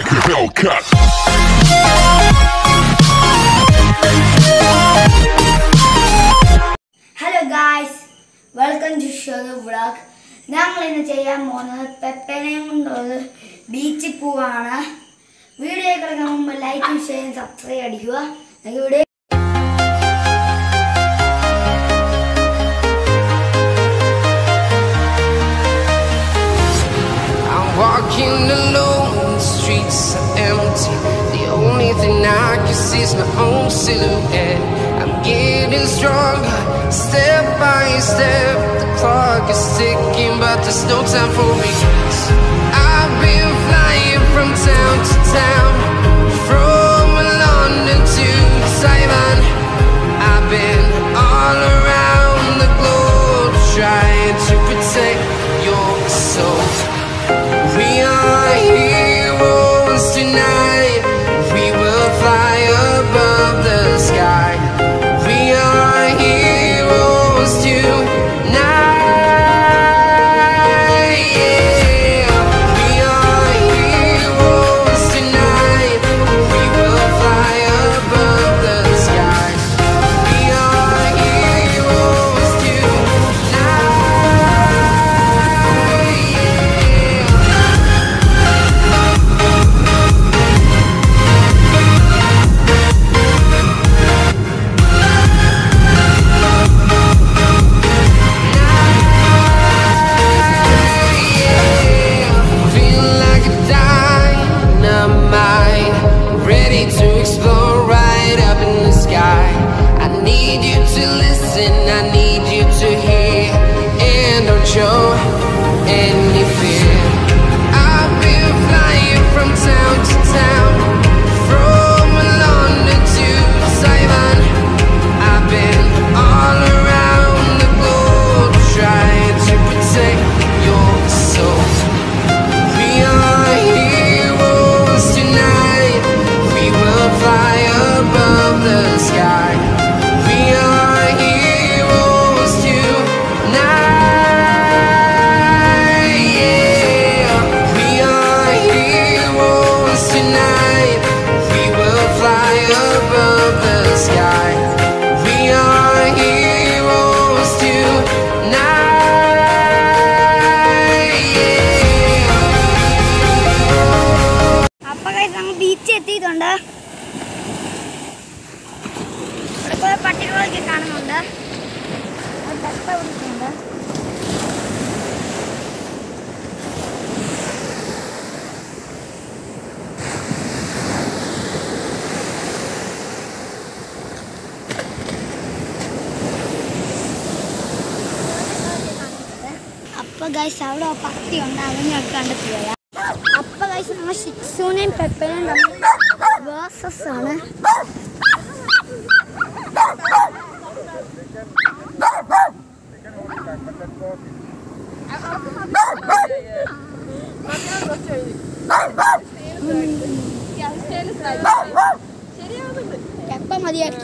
Hellcat. Hello guys, welcome to show the vlog. നമ്മൾ ഇന്ന് ചെയ്യാൻ പോകുന്നത് പെപ്പനെയും കൊണ്ട് ബീച്ചിൽ പോവാണ്. വീഡിയോ കാണുന്നതിന് മുമ്പ് ലൈക്ക് ഷെയർ സബ്സ്ക്രൈബ് അടിക്കുക. Video Walking alone, the streets are empty. The only thing I can see is my own silhouette. I'm getting stronger, step by step. The clock is ticking, but there's no time for me. I've been flying from town to town, from London to Taiwan. I've been all around the globe, trying to protect your soul. We are heroes tonight. We will fly above the sky. We are heroes tonight. Yeah. We are heroes tonight. We will fly above the sky. We are heroes tonight. Show any fear. I've been flying from town to town, from London to Taiwan. I've been all around the globe, trying to protect your soul. We are heroes tonight. We will fly above the sky. We are heroes tonight. Beach എത്തിയിട്ടുണ്ട്. ഇവിടെ കുറെ പട്ടികളൊക്കെ കാണുന്നുണ്ട്. Peppa വിളിക്കുന്നുണ്ട്. അപ്പൊ guys അവിടെ പട്ടിയുണ്ട്, അതിനെ കണ്ടെത്തിയ. അപ്പൊ ഗൈസ് നമ്മൾ ഷിക്സുനെയും പെപ്പനെയും വേഴ്സസ് ആണ്. പെപ്പ മതിയാക്കി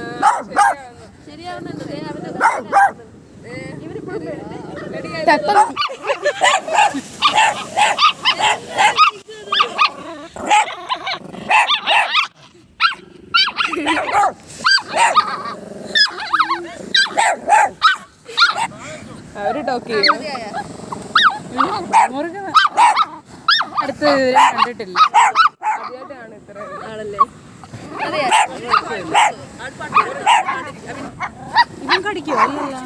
പെപ്പ അവര് ടോക്ക് ചെയ്യും. അടുത്ത് കണ്ടിട്ടില്ല, ആദ്യമായിട്ടാണ് ഇത്ര ആളല്ലേ. ഇവൻ കടിക്കോ?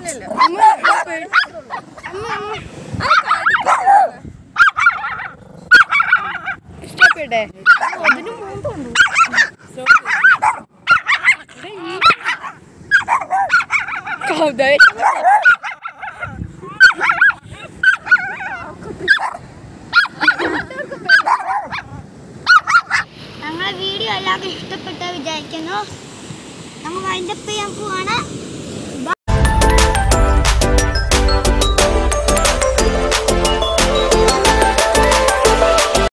ഇഷ്ടപ്പെട്ടെ അതിന് മൂന്നുണ്ട്. ഞങ്ങളെ വീഡിയോ എല്ലാവർക്കും ഇഷ്ടപ്പെട്ട വിചാരിക്കുന്നു. നമ്മൾ വൈൻഡപ്പ് ചെയ്യാൻ പോവാണ്.